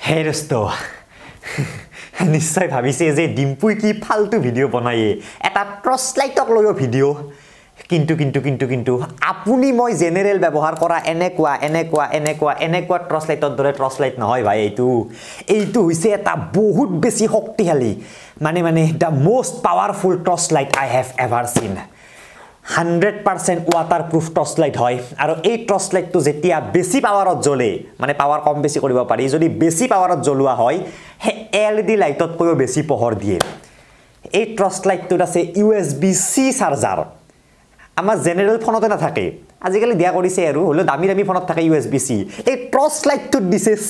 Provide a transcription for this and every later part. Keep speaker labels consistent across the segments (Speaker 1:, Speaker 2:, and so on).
Speaker 1: হে দোস্ত নিশ্চয় ভাবিছে যে ডিম্পুই কি ফালতু ভিডিঅ' বনায়ে এটা টৰ্চ লাইটক লৈ ভিডিঅ' কিন্তু আপুনি মই জেনেৰেল ব্যৱহাৰ কৰা এনেকুৱা টৰ্চ লাইটৰ দৰে টৰ্চ লাইট নহয় ভাই এইটো হৈছে এটা বহুত বেছি শক্তিশালী মানে the most powerful torch light I have ever seen 100% waterproof torch light হয় আৰু এই টৰ্চ লাইটটো যেতিয়া বেছি পাৱাৰত জ্বলে মানে পাৱাৰ কম বেছি কৰিব পাৰি যদি বেছি পাৱাৰত জ্বলোৱা হয় হে LED লাইটত কৈও বেছি পোহৰ দিয়ে এই টৰ্চ লাইটটোত আছে USB-C চাৰ্জাৰ আমাৰ জেনেৰেল ফোনতে নাথাকে আজিকালি দিয়া কৰিছে আৰু হলো দামী ফোনত থাকে USB-C এই টৰ্চ লাইটটোত দিছে C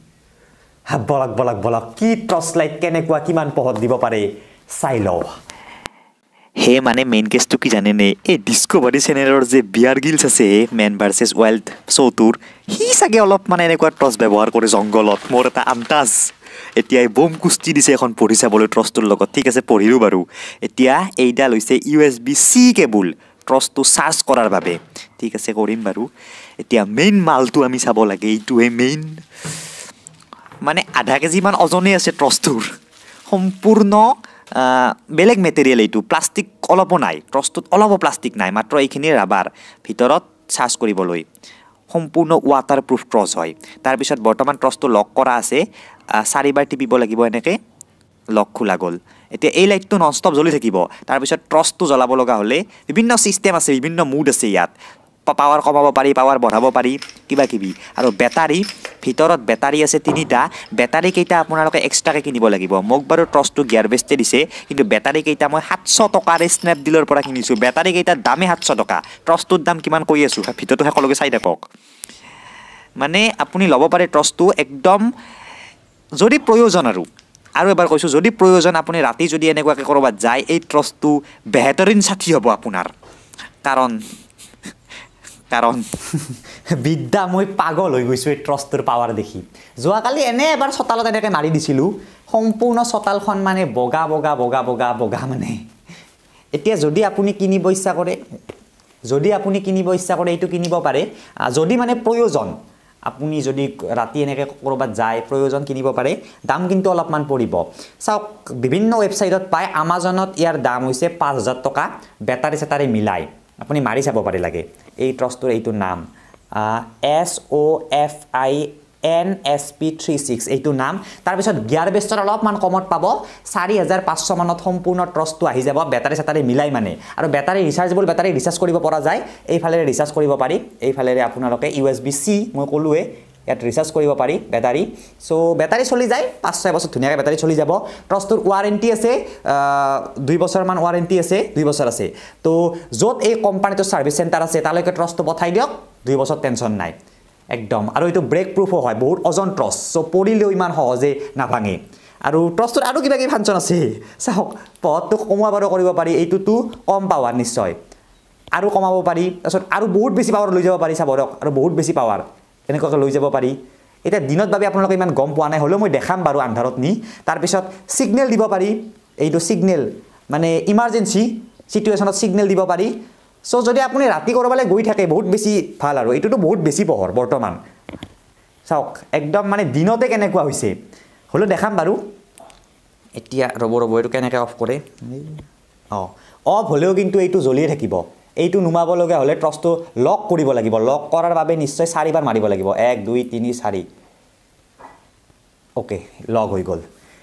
Speaker 1: বলক কি টৰ্চ লাইট কেনেকুৱা কিমান পোহৰ দিব পাৰে চাই লও
Speaker 2: হে মানে মেইন কেছটো কি জানে নে এই ডিস্কভাৰী চেনেলৰ যে বিয়াৰ গিলছ আছে মেন ভাৰ্চেছ ৱাইল্ড শ্ব'টোৰ সি চাগে অলপ মানে এনেকুৱা টৰ্চ ব্যৱহাৰ কৰে জংগলত মোৰ এটা আন্তাজ এতিয়া বম কুস্তি দিছে এখন পঢ়ি চাবলৈ টৰ্চটোৰ লগত ঠিক আছে পঢ়িলোঁ বাৰু এতিয়া এইডাল হৈছে USB-C কেবুল টৰ্চটো চাৰ্জ কৰাৰ বাবে ঠিক আছে কৰিম বাৰু এতিয়া মেইন মালটো আমি চাব লাগে এইটোৱে মেইন মানে আধা কেজিমান ওজনেই আছে টৰ্চটোৰ সম্পূৰ্ণ বেলেগ মেটেৰিয়েল এইটো প্লাষ্টিক অলপো নাই টৰ্চটোত অলপো প্লাষ্টিক নাই মাত্ৰ এইখিনি ৰাবাৰ ভিতৰত চাৰ্জ কৰিবলৈ সম্পূৰ্ণ ৱাটাৰপ্ৰুফ টৰ্চ হয় তাৰপিছত বৰ্তমান টৰ্চটো লক কৰা আছে 4বাৰ টিপিব লাগিব এনেকৈ লক খোলা গ'ল এতিয়া এই লাইটটো নন ষ্টপ জ্বলি থাকিব তাৰপিছত টৰ্চটো জ্বলাব লগা হ'লে বিভিন্ন ছিষ্টেম আছে বিভিন্ন মুড আছে ইয়াত পাৱাৰ কমাব পাৰি পাৱাৰ বঢ়াব পাৰি কিবাকিবি আৰু বেটাৰী ভিতৰত বেটাৰী আছে 3টা বেটাৰী কেইটা আপোনালোকে এক্সট্ৰাকৈ কিনিব লাগিব মোক বাৰু টৰ্চটো গিয়াৰ বেষ্টে দিছে কিন্তু বেটাৰী কেইটা মই 700 টকাৰে স্নেপডিলৰ পৰা কিনিছোঁ বেটাৰী কেইটাৰ দামে 700 টকা টৰ্চটোৰ দাম কিমান কৈ আছোঁ ভিতৰটো সকলোকে চাই থাকক মানে আপুনি ল'ব পাৰে টৰ্চটো একদম যদি প্ৰয়োজন আৰু এবাৰ কৈছোঁ যদি প্ৰয়োজন আপুনি ৰাতি যদি এনেকুৱাকৈ ক'ৰবাত যায় এই টৰ্চটো বেহতৰিন সাথী হ'ব আপোনাৰ কাৰণ
Speaker 1: বিদ্যা মই পাগল হৈ গৈছোঁ এই টৰ্চটোৰ পাৱাৰ দেখি যোৱাকালি এনে এবাৰ চতালত এনেকৈ মাৰি দিছিলোঁ সম্পূৰ্ণ চতালখন মানে বগা মানে এতিয়া যদি আপুনি কিনিব ইচ্ছা কৰে এইটো কিনিব পাৰে যদি মানে প্ৰয়োজন আপুনি যদি ৰাতি এনেকৈ ক'ৰবাত যায় প্ৰয়োজন কিনিব পাৰে দাম কিন্তু অলপমান পৰিব চাওক বিভিন্ন ৱেবছাইটত পায় আমাজনত ইয়াৰ দাম হৈছে 5000 টকা বেটাৰী চেটাৰী মিলাই আপুনি মাৰি চাব পাৰে লাগে এই টৰ্চটোৰ এইটো নাম SOFINSP36 এইটো নাম তাৰপিছত গিয়াৰ বেষ্টৰ অলপমান কমত পাব 4500 মানত সম্পূৰ্ণ টৰ্চটো আহি যাব বেটাৰী চেটাৰী মিলাই মানে আৰু বেটাৰী ৰিচাৰ্জেবল বেটাৰী ৰিচাৰ্জ কৰিব পৰা যায় এইফালেৰে ৰিচাৰ্জ কৰিব পাৰি এইফালেৰে আপোনালোকে USB-C মই ক'লোৱে ইয়াত ৰিচাৰ্জ কৰিব পাৰি বেটাৰী সো বেটাৰী চলি যায় 5-6 বছৰ ধুনীয়াকৈ বেটাৰী চলি যাব টৰ্চটোৰ ৱাৰেণ্টি আছে 2 বছৰমান ৱাৰেণ্টি আছে 2 বছৰ আছে তো য'ত এই কোম্পানীটোৰ ছাৰ্ভিচ চেণ্টাৰ আছে তালৈকে টৰ্চটো পঠাই দিয়ক 2 বছৰ টেনশ্যন নাই একদম আৰু এইটো ব্ৰেক প্ৰুফো হয় বহুত ওজন টৰ্চ সো পৰিলেও ইমান সহজে নাভাঙে আৰু টৰ্চটোৰ আৰু কিবা ফাংচন আছে চাওক পথটো কমোৱা বাৰু কৰিব পাৰি এইটোতো কম পাৱাৰ নিশ্চয় আৰু কমাব পাৰি তাৰপিছত আৰু বহুত বেছি পাৱাৰ লৈ যাব পাৰি চাব ৰক আৰু বহুত বেছি পাৱাৰ এনেকুৱাকৈ লৈ যাব পাৰি এতিয়া দিনত বাবে আপোনালোকে ইমান গম পোৱা নাই হ'লেও মই দেখাম বাৰু আন্ধাৰত নি তাৰপিছত সিগনেল দিব পাৰি এইটো সিগনেল মানে ইমাৰ্জেঞ্চি সিচুৱেশ্যনত সিগনেল দিব পাৰি সো যদি আপুনি ৰাতি কৰবালৈ গৈ থাকে বহুত বেছি ভাল আৰু এইটোতো বহুত বেছি পোহৰ বৰ্তমান চাওক একদম মানে দিনতে কেনেকুৱা হৈছে হ'লেও দেখাম বাৰু এতিয়া ৰ'ব এইটো কেনেকৈ অফ কৰে অফ হ'লেও কিন্তু এইটো জ্বলিয়ে থাকিব এইটো নুমাব লগা হ'লে টৰ্চটো লক কৰিব লাগিব লক কৰাৰ বাবে নিশ্চয় 4বাৰ মাৰিব লাগিব 1 2 3 4 ওকে লক হৈ গ'ল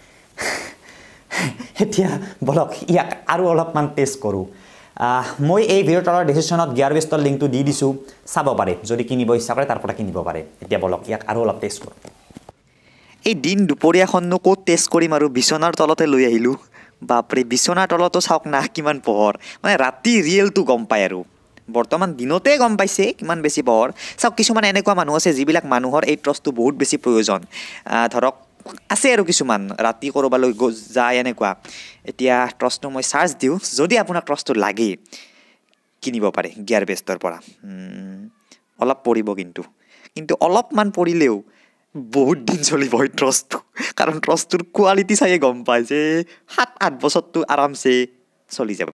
Speaker 1: এতিয়া বলক ইয়াক আৰু অলপমান টেষ্ট কৰোঁ মই এই ভিডিঅ'ৰ তলৰ ডিছক্ৰিপশ্যনত গিয়াৰ বেষ্টৰ লিংকটো দি দিছোঁ চাব পাৰে যদি কিনিব ইচ্ছা কৰে তাৰ পৰা কিনিব পাৰে এতিয়া বলক ইয়াক আৰু অলপ টেষ্ট কৰোঁ
Speaker 2: এই দিন দুপৰীয়াখননো ক'ত টেষ্ট কৰিম আৰু বিচনাৰ তলতে লৈ আহিলোঁ বাপৰে বিচনাৰ তলতো চাওক না কিমান পোহৰ মানে ৰাতি ৰিয়েলটো গম পায় আৰু বৰ্তমান দিনতে গম পাইছে কিমান বেছি পোহৰ চাওক কিছুমান এনেকুৱা মানুহ আছে যিবিলাক মানুহৰ এই টৰ্চটো বহুত বেছি প্ৰয়োজন ধৰক আছে আৰু কিছুমান ৰাতি ক'ৰবালৈ যায় এনেকুৱা এতিয়া টৰ্চটো মই চাৰ্জ দিওঁ যদি আপোনাক টৰ্চটো লাগে কিনিব পাৰে গিয়াৰ বেষ্টৰ পৰা অলপ পৰিব কিন্তু অলপমান পৰিলেও বহুত দিন চলিব এই টৰ্চটো কাৰণ টৰ্চটোৰ কোৱালিটি চাইয়ে গম পায় যে 7-8 বছৰটো আৰামছে চলি যাব